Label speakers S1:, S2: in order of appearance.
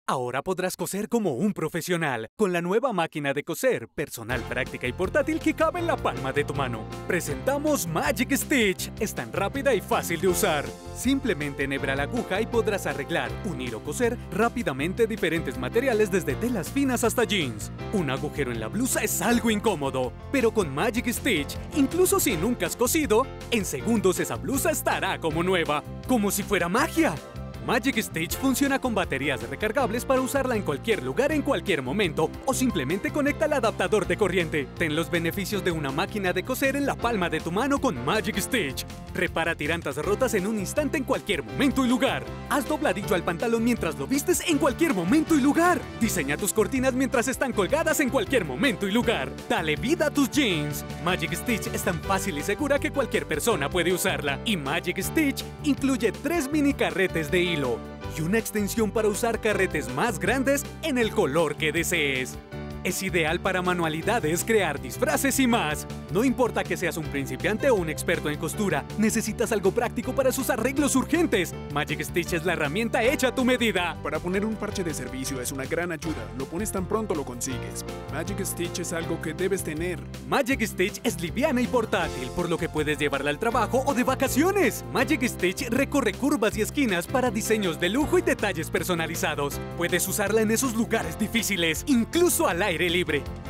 S1: Ahora podrás coser como un profesional, con la nueva máquina de coser, personal, práctica y portátil que cabe en la palma de tu mano. Presentamos Magic Stitch. Es tan rápida y fácil de usar. Simplemente enhebra la aguja y podrás arreglar, unir o coser rápidamente diferentes materiales desde telas finas hasta jeans. Un agujero en la blusa es algo incómodo, pero con Magic Stitch, incluso si nunca has cosido, en segundos esa blusa estará como nueva, como si fuera magia. Magic Stitch funciona con baterías recargables para usarla en cualquier lugar en cualquier momento o simplemente conecta el adaptador de corriente. Ten los beneficios de una máquina de coser en la palma de tu mano con Magic Stitch. Repara tirantas rotas en un instante en cualquier momento y lugar. Haz dobladillo al pantalón mientras lo vistes en cualquier momento y lugar. Diseña tus cortinas mientras están colgadas en cualquier momento y lugar. Dale vida a tus jeans. Magic Stitch es tan fácil y segura que cualquier persona puede usarla. Y Magic Stitch incluye 3 mini carretes de hilo y una extensión para usar carretes más grandes en el color que desees. Es ideal para manualidades, crear disfraces y más. No importa que seas un principiante o un experto en costura, necesitas algo práctico para sus arreglos urgentes. Magic Stitch es la herramienta hecha a tu medida.
S2: Para poner un parche de servicio es una gran ayuda. Lo pones tan pronto lo consigues. Magic Stitch es algo que debes tener.
S1: Magic Stitch es liviana y portátil, por lo que puedes llevarla al trabajo o de vacaciones. Magic Stitch recorre curvas y esquinas para diseños de lujo y detalles personalizados. Puedes usarla en esos lugares difíciles, incluso al aire libre.